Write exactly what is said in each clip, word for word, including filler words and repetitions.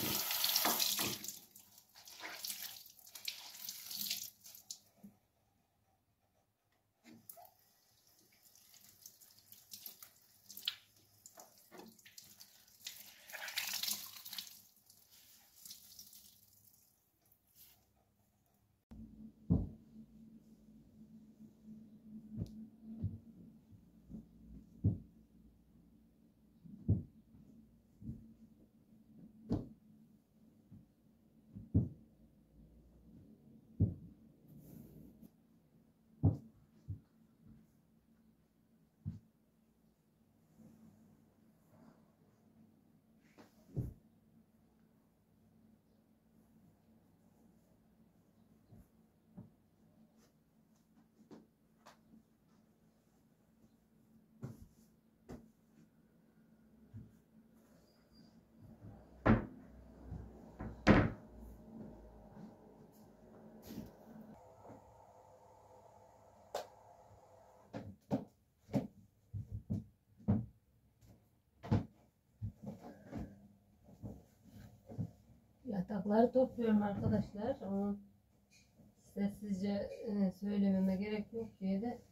Yatakları topluyorum arkadaşlar. Onu sessizce e, söylememe gerek yok diye de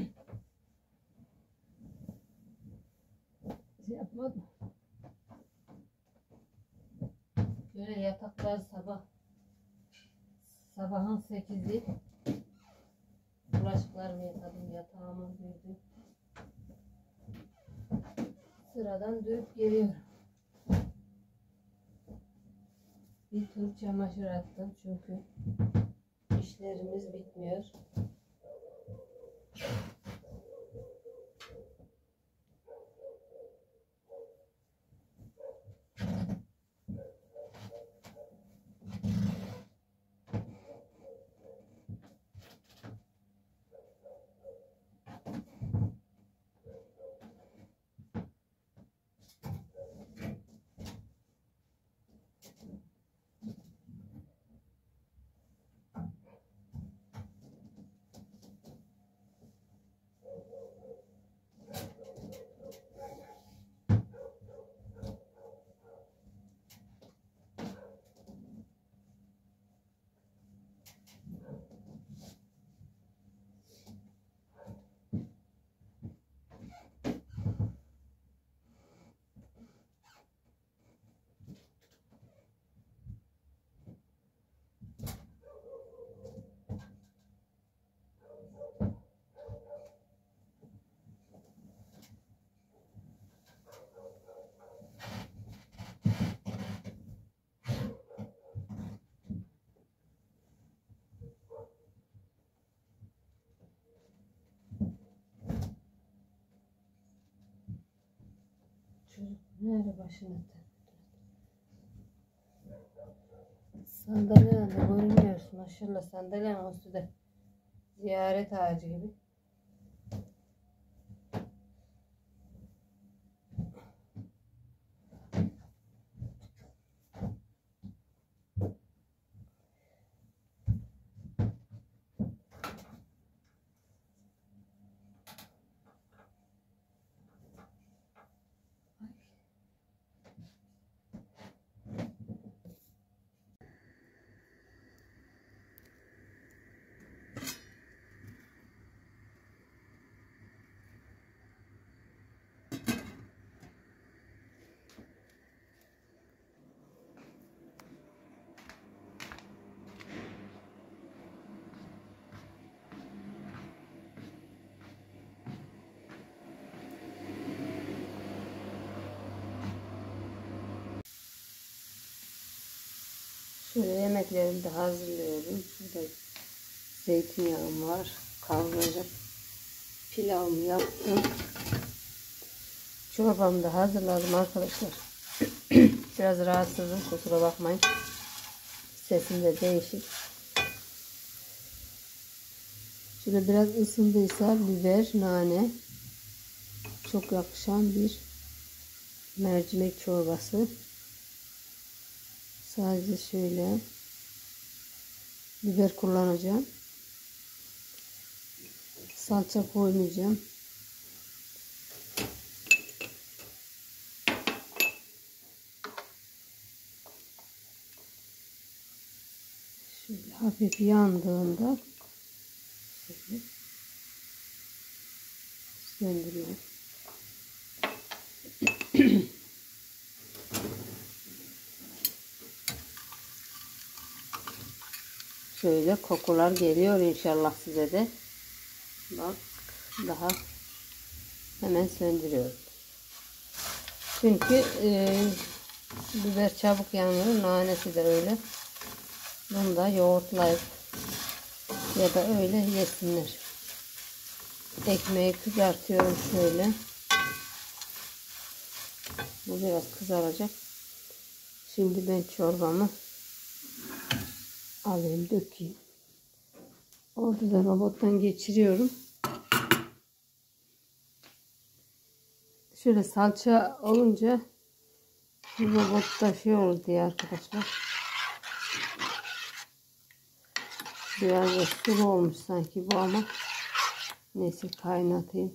şey yapmadım. Böyle yataklar sabah sabahın sekizi bulaşıklarımı yıkadım, yatağımı düzdüm. Sıradan dönüp geliyorum. Bir tur çamaşır attım çünkü işlerimiz bitmiyor. Nerede başını sandalyeyle de görünmüyorsun. Maşallah sandalyenin üstü de ziyaret ağacı gibi. Şöyle yemeklerimi de hazırlıyorum. Şurada zeytinyağım var. Kavrulacak pilavımı yaptım. Çorbamı da hazırladım arkadaşlar. Biraz rahatsızım, kusura bakmayın. Sesim de değişik. Şöyle biraz ısındıysa biber, nane çok yakışan bir mercimek çorbası. Sadece şöyle biber kullanacağım. Salça koymayacağım. Şöyle hafif yandığında şöyle söndürüyorum. Şöyle kokular geliyor inşallah size de. Bak daha hemen söndürüyorum. Çünkü e, biber çabuk yanıyor. Nanesi de öyle. Bunu da yoğurtlayıp ya da öyle yesinler. Ekmeği kızartıyorum şöyle. Bu biraz kızaracak. Şimdi ben çorbamı alayım, dökeyim. Orada da robottan geçiriyorum. Şöyle salça olunca robotta şey olur diye arkadaşlar. Biraz da sulu olmuş sanki bu ama neyse kaynatayım.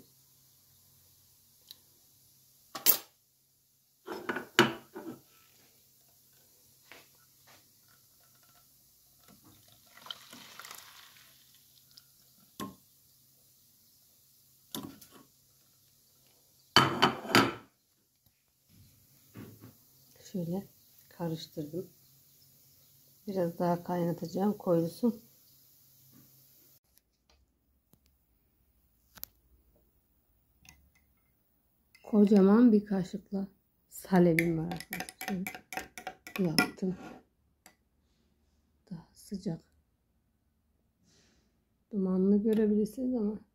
Şöyle karıştırdım. Biraz daha kaynatacağım, koyulsun. Kocaman bir kaşıkla salepim var arkadaşlar. Yaptım. Daha sıcak. Dumanlı görebilirsiniz ama